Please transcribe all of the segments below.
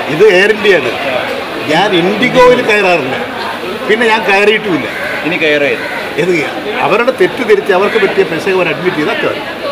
ഇത് എയർ ഇന്ത്യയാണ്. ഞാൻ ഇൻഡിഗോയിൽ കയറാറില്ല, പിന്നെ ഞാൻ കയറിയിട്ടുമില്ല. ഇനി കയറിയത് ഇത് അവരുടെ തെറ്റ് തിരിച്ച് അവർക്ക് പറ്റിയ പെശക് അവർ അഡ്മിറ്റ് ചെയ്തൊക്കെ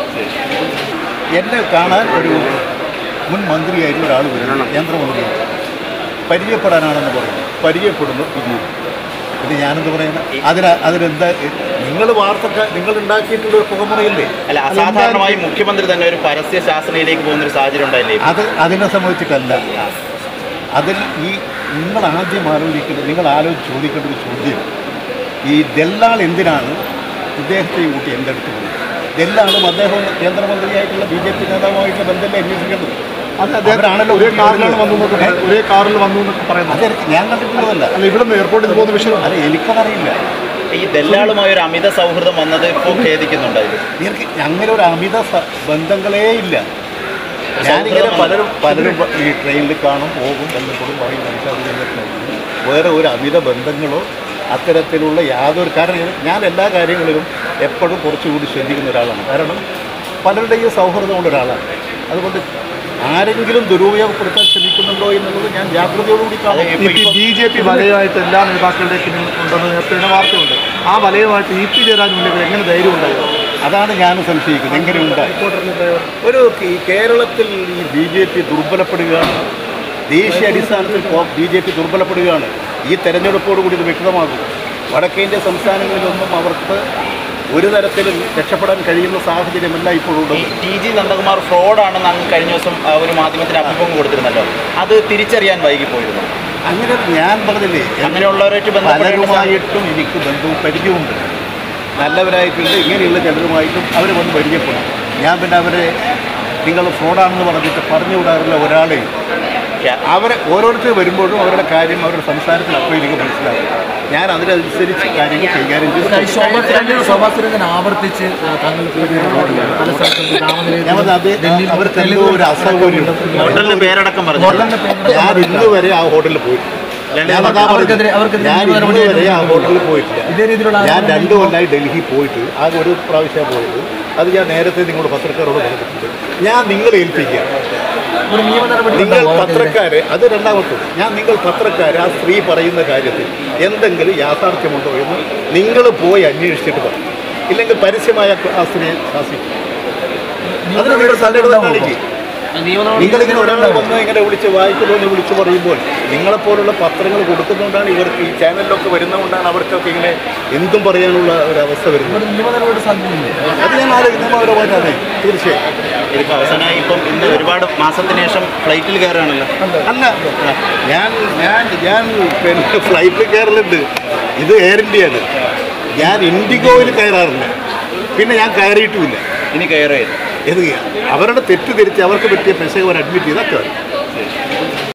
എന്നെ കാണാൻ ഒരു മുൻ മന്ത്രിയായിട്ട് ഒരാൾ വരണം, കേന്ദ്രമന്ത്രി പരിചയപ്പെടാനാണെന്ന് പറയുന്നു. പരിചയപ്പെടുന്നു ഇത് ഞാനെന്ത് പറയുന്നത്? അതിനെന്താ നിങ്ങൾ വാർത്തക്ക് നിങ്ങൾ ഉണ്ടാക്കിയിട്ടുള്ള പുകമുറയില്ലേ? അല്ല, അസാധാരണമായി മുഖ്യമന്ത്രി തന്നെ ഒരു പരസ്യ ശാസനയിലേക്ക് പോകുന്നൊരു സാഹചര്യം ഉണ്ടായില്ലേ? അതിനെ സംബന്ധിച്ചിട്ടല്ല. അതിൽ നിങ്ങൾ ആദ്യം ആലോചിക്കേണ്ടത്, നിങ്ങൾ ചോദിക്കേണ്ട ഒരു ചോദ്യം, ഈ ദല്ലാൾ എന്തിനാണ് ഇദ്ദേഹത്തെ കൂട്ടി എൻ്റെ അടുത്ത് പോകുന്നത്? ദല്ലാളും അദ്ദേഹം കേന്ദ്രമന്ത്രിയായിട്ടുള്ള BJP നേതാവുമായിട്ടുള്ള ബന്ധമല്ലേ അന്വേഷിക്കേണ്ടത്? അത് അദ്ദേഹത്തിനാണല്ലോ ഒരേ കാറിൽ വന്നു എന്നൊക്കെ പറയുന്നത്. അത് ഞാൻ കണ്ടിട്ടുള്ളതല്ല. അല്ല, ഇവിടെ നിന്ന് എയർപോർട്ടിൽ പോകുന്ന വിഷയം അല്ല, എനിക്കതറിയില്ല. ഈ ദല്ലാളുമായ ഒരു അമിത സൗഹൃദം വന്നത് ഇപ്പോൾ ഖേദിക്കുന്നുണ്ട്. അങ്ങനെ ഒരു അമിത ബന്ധങ്ങളേ ഇല്ല. ഞാനിങ്ങനെ പലരും ഈ ട്രെയിനിൽ കാണും, പോകും, ബന്ധപ്പെടും, പറയും, മനസ്സിലാക്കി. വേറെ ഒരു അമിത ബന്ധങ്ങളോ അത്തരത്തിലുള്ള യാതൊരു കാരണം ഞാൻ എല്ലാ കാര്യങ്ങളിലും എപ്പോഴും കുറച്ചുകൂടി ശ്രദ്ധിക്കുന്ന ഒരാളാണ്. കാരണം പലരുടെയും സൗഹൃദമുള്ള ഒരാളാണ്. അതുകൊണ്ട് ആരെങ്കിലും ദുരുപയോഗപ്പെടുത്താൻ ശ്രമിക്കുന്നുണ്ടോ എന്നുള്ളത് ഞാൻ ജാഗ്രതയോടുകൂടി കാണും. BJP വലയമായിട്ട് എല്ലാ നേതാക്കളുടെയും ഉണ്ടെന്ന് നേരത്തെ വാർത്തയുണ്ട്. ആ വലയമായിട്ട് EP ജയരാജൻ എങ്ങനെ ധൈര്യം ഉണ്ടായത്? അതാണ് ഞാൻ സംശയിക്കുന്നത്. എങ്ങനെ ഉണ്ടായി? ഒരു കേരളത്തിൽ ഈ BJP ദുർബലപ്പെടുകയാണ്. ദേശീയ അടിസ്ഥാനത്തിൽ BJP ദുർബലപ്പെടുകയാണ്. ഈ തെരഞ്ഞെടുപ്പോടുകൂടി ഇത് വ്യക്തമാകും. വടക്കേന്ത്യ സംസ്ഥാനങ്ങളിലൊന്നും അവർക്ക് ഒരു തരത്തിലും രക്ഷപ്പെടാൻ കഴിയുന്ന സാഹചര്യമല്ല ഇപ്പോഴുള്ളത്. TG നന്ദകുമാർ ഫ്രോഡാണെന്ന് അങ്ങ് കഴിഞ്ഞ ദിവസം ഒരു മാധ്യമത്തിന് അഭിമുഖം കൊടുത്തിരുന്നല്ലോ. അത് തിരിച്ചറിയാൻ വൈകിപ്പോയിരുന്നു. അങ്ങനെ ഞാൻ പറഞ്ഞില്ലേ, അങ്ങനെയുള്ളവരായിട്ട് പലരുമായിട്ടും എനിക്ക് ബന്ധവും പരിചയമുണ്ട്. നല്ലവരായിട്ടുണ്ട്. ഇങ്ങനെയുള്ള ചിലരുമായിട്ടും അവർ വന്ന് പരിചയപ്പെടും. ഞാൻ പിന്നെ അവരെ നിങ്ങൾ ഫ്രോഡാണെന്ന് പറഞ്ഞിട്ട് പറഞ്ഞു വിടാറില്ല ഒരാളെ. അവരെ ഓരോരുത്തർ വരുമ്പോഴും അവരുടെ കാര്യം അവരുടെ സംസാരത്തിൽ അപ്പോൾ എനിക്ക് മനസ്സിലാക്കും. ഞാൻ അതിനനുസരിച്ച് കാര്യങ്ങൾ കൈകാര്യം ചെയ്തു. ആവർത്തിച്ച് അവർക്ക് എന്തോ ഒരു അസൗകര്യം. ഹോട്ടലിന്റെ പേരടക്കം പറഞ്ഞു. ഞാൻ ഇന്ന് വരെ ആ ഹോട്ടലിൽ പോയിട്ടില്ല. ഞാൻ ഇന്ന് വരെ ആ ഹോട്ടലിൽ പോയിട്ടില്ല. ഞാൻ 2 കൊല്ലമായി ഡൽഹി പോയിട്ട് ആകെ ഒരു പ്രാവശ്യം പോയത്. അത് ഞാൻ നേരത്തെ നിങ്ങളുടെ പത്രക്കാരോട് പറഞ്ഞിട്ടുണ്ട്. ഞാൻ നിങ്ങളെ ഏൽപ്പിക്കുക. നിങ്ങൾ പത്രക്കാരെ, അത് രണ്ടാമത്തത്, നിങ്ങൾ പത്രക്കാരെ ആ സ്ത്രീ പറയുന്ന കാര്യത്തിൽ എന്തെങ്കിലും യാഥാർത്ഥ്യമുണ്ടോ എന്ന് നിങ്ങൾ പോയി അന്വേഷിച്ചിട്ട് പറയും. ഇല്ലെങ്കിൽ പരസ്യമായ ആ സ്ത്രീയെ ശാസിക്കും. അതിന് നിങ്ങളുടെ സങ്കടം കാണിക്കും. നിങ്ങളിങ്ങനെ ഒരാളെ വന്ന് ഇങ്ങനെ വിളിച്ച് വായിക്കുമെന്ന് വിളിച്ച് പറയുമ്പോൾ നിങ്ങളെപ്പോലുള്ള പത്രങ്ങൾ കൊടുക്കുന്നതുകൊണ്ടാണ് ഇവർക്ക് ഈ ചാനലിലൊക്കെ വരുന്നതുകൊണ്ടാണ് അവർക്കൊക്കെ ഇങ്ങനെ എന്തും പറയാനുള്ള ഒരവസ്ഥ വരുന്നത്. അത് ഞാൻ ആലോചിക്കുന്നവരുമായിട്ടാണ്. തീർച്ചയായും ഇതിപ്പോൾ അവസാനമായി ഇപ്പം ഇന്ന് ഒരുപാട് മാസത്തിന് ശേഷം ഫ്ലൈറ്റിൽ കയറുകയാണല്ലോ. അല്ല, ഞാൻ പിന്നെ ഫ്ലൈറ്റിൽ കയറലുണ്ട്. ഇത് എയർ ഇന്ത്യയാണ്. ഞാൻ ഇൻഡിഗോയിൽ കയറാറില്ല, പിന്നെ ഞാൻ കയറിയിട്ടുമില്ല. ഇനി കയറിയത് ഇത് അവരുടെ തെറ്റ് തിരിച്ച് അവർക്ക് പറ്റിയ പെശക് അവർ അഡ്മിറ്റ് ചെയ്തൊക്കെ